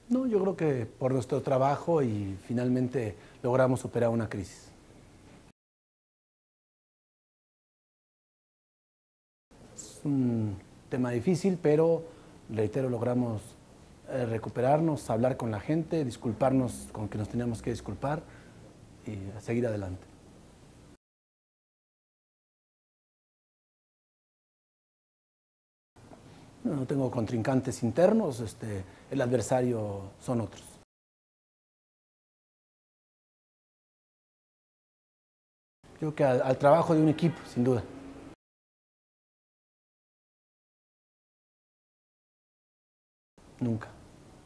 No, yo creo que por nuestro trabajo y finalmente logramos superar una crisis. Es un tema difícil, pero reitero, logramos recuperarnos, hablar con la gente, disculparnos con que nos teníamos que disculpar y seguir adelante. No tengo contrincantes internos, el adversario son otros. Yo creo que al trabajo de un equipo, sin duda. Nunca.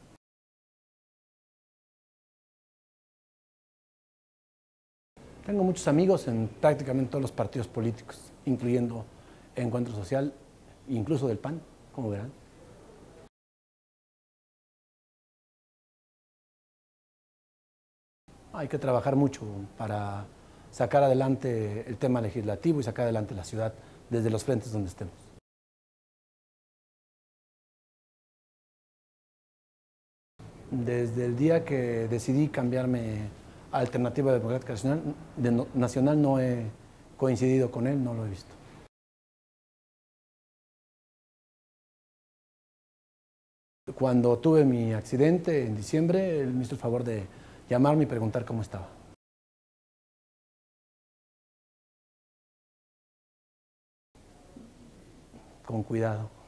Tengo muchos amigos en prácticamente todos los partidos políticos, incluyendo Encuentro Social, incluso del PAN, como verán. Hay que trabajar mucho para sacar adelante el tema legislativo y sacar adelante la ciudad desde los frentes donde estemos. Desde el día que decidí cambiarme a Alternativa Democrática Nacional no he coincidido con él, no lo he visto. Cuando tuve mi accidente en diciembre, él me hizo el favor de llamarme y preguntar cómo estaba. Con cuidado.